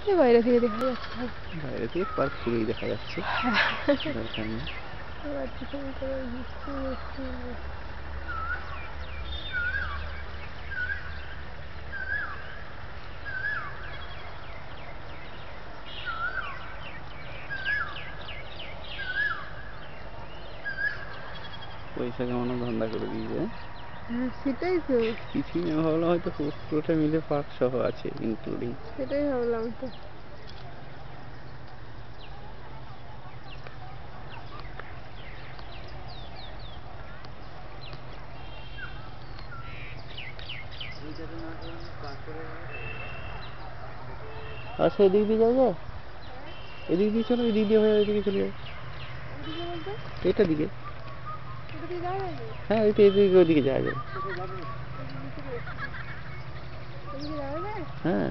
এই বাইরে থেকে দেখা যাচ্ছে। বাইরে থেকে পার্ক পুরোই দেখা যাচ্ছে, দরকার নেই। পয়সা কামানো ধান্দা করে দিয়েছে। হ্যাঁ সেটাই তো, কিছুই না, ভাবলাম হয়তো পুরোটা মিলে পার্ক সহ আছে ইনক্লুডিং। সেটাই ভাবলাম তো। আচ্ছা, এদিক দিয়ে যাওয়া যায়, এদিক দিয়ে চলো, এদিক দিয়ে হয়ে এদিকে চলে যাও, এটা দিকে। হ্যাঁ, ওইটা এদিকে, ওইদিকে যাওয়া যাবে। হ্যাঁ,